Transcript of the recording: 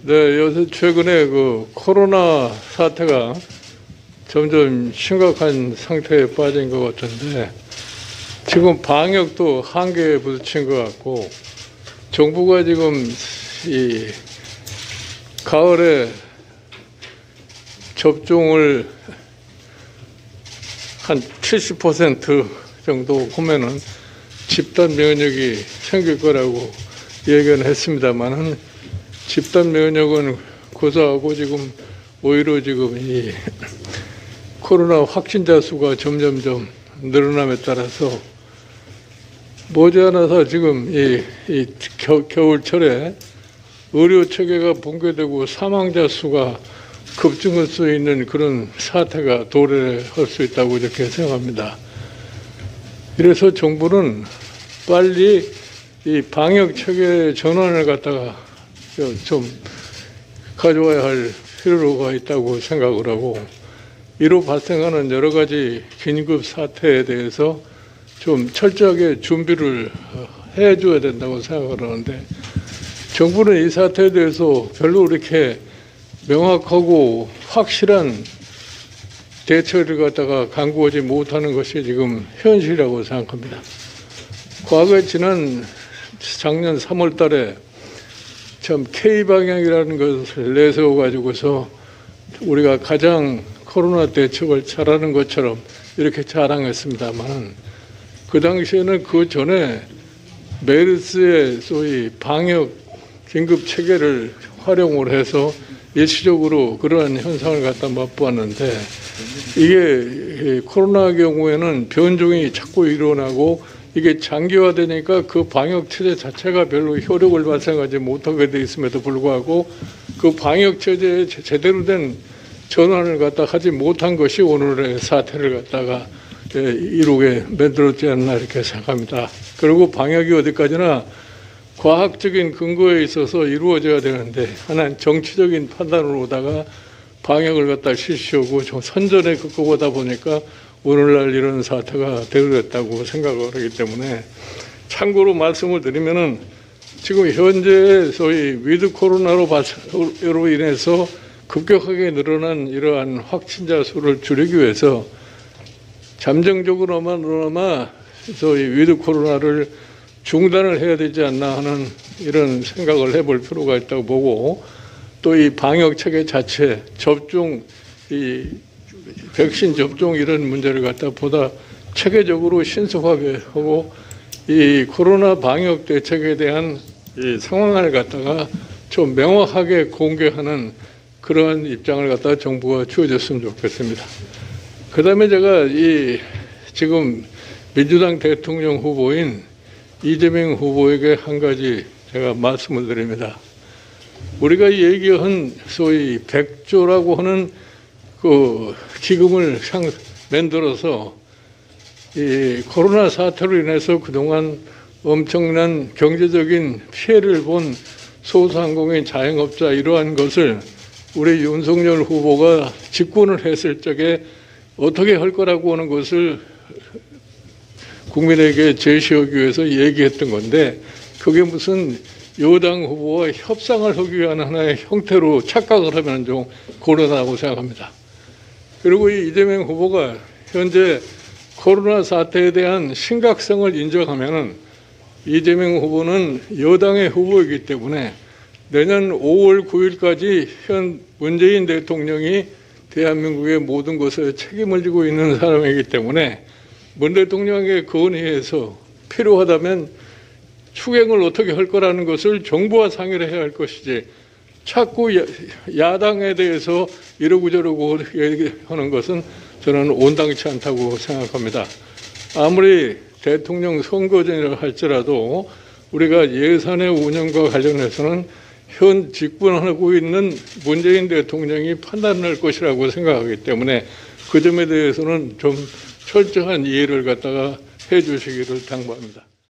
네, 요새 최근에 그 코로나 사태가 점점 심각한 상태에 빠진 것 같은데, 지금 방역도 한계에 부딪힌 것 같고, 정부가 지금 이 가을에 접종을 한 70% 정도 보면은 집단 면역이 생길 거라고 예견을 했습니다만은, 집단 면역은 고사하고 지금 오히려 지금 이 코로나 확진자 수가 점점점 늘어남에 따라서 머지않아서 지금 이 겨울철에 의료 체계가 붕괴되고 사망자 수가 급증할 수 있는 그런 사태가 도래할 수 있다고 이렇게 생각합니다. 그래서 정부는 빨리 이 방역 체계 전환을 갖다가 좀 가져와야 할 필요가 있다고 생각을 하고, 이로 발생하는 여러 가지 긴급 사태에 대해서 좀 철저하게 준비를 해줘야 된다고 생각을 하는데, 정부는 이 사태에 대해서 별로 이렇게 명확하고 확실한 대처를 갖다가 강구하지 못하는 것이 지금 현실이라고 생각합니다. 과거에 지난 작년 3월 달에 참 K방향이라는 것을 내세워 가지고서 우리가 가장 코로나 대책을 잘하는 것처럼 이렇게 자랑했습니다만, 그 당시에는 그 전에 메르스의 소위 방역 긴급 체계를 활용을 해서 일시적으로 그러한 현상을 갖다 맛보았는데, 이게 코로나 경우에는 변종이 자꾸 일어나고 이게 장기화되니까 그 방역 체제 자체가 별로 효력을 발생하지 못하게 돼 있음에도 불구하고 그 방역 체제에 제대로 된 전환을 갖다 하지 못한 것이 오늘의 사태를 갖다가 이루게 만들었지 않나 이렇게 생각합니다. 그리고 방역이 어디까지나 과학적인 근거에 있어서 이루어져야 되는데, 하나는 정치적인 판단으로다가 방역을 갖다 실시하고 좀 선전에 겪어보다 보니까 오늘날 이런 사태가 되어졌다고 생각을 하기 때문에, 참고로 말씀을 드리면은 지금 현재 소위 위드 코로나로 인해서 급격하게 늘어난 이러한 확진자 수를 줄이기 위해서 잠정적으로나마 소위 위드 코로나를 중단을 해야 되지 않나 하는 이런 생각을 해볼 필요가 있다고 보고, 또 이 방역 체계 자체, 접종, 이 백신 접종 이런 문제를 갖다 보다 체계적으로 신속하게 하고, 이 코로나 방역 대책에 대한 이 상황을 갖다가 좀 명확하게 공개하는 그러한 입장을 갖다가 정부가 취해줬으면 좋겠습니다. 그 다음에 제가 이 지금 민주당 대통령 후보인 이재명 후보에게 한 가지 제가 말씀을 드립니다. 우리가 얘기한 소위 100조라고 하는 그 기금을 만들어서 이 코로나 사태로 인해서 그동안 엄청난 경제적인 피해를 본 소상공인 자영업자 이러한 것을 우리 윤석열 후보가 집권을 했을 적에 어떻게 할 거라고 하는 것을 국민에게 제시하기 위해서 얘기했던 건데, 그게 무슨 여당 후보와 협상을 하기 위한 하나의 형태로 착각을 하면 좀 곤란하다고 생각합니다. 그리고 이 이재명 후보가 현재 코로나 사태에 대한 심각성을 인정하면은, 이재명 후보는 여당의 후보이기 때문에 내년 5월 9일까지 현 문재인 대통령이 대한민국의 모든 것에 책임을 지고 있는 사람이기 때문에 문 대통령에게 건의해서 필요하다면 추경을 어떻게 할 거라는 것을 정부와 상의를 해야 할 것이지, 자꾸 야당에 대해서 이러고 저러고 얘기하는 것은 저는 온당치 않다고 생각합니다. 아무리 대통령 선거전이라 할지라도 우리가 예산의 운영과 관련해서는 현 집권하고 있는 문재인 대통령이 판단할 것이라고 생각하기 때문에 그 점에 대해서는 좀 철저한 이해를 갖다가 해 주시기를 당부합니다.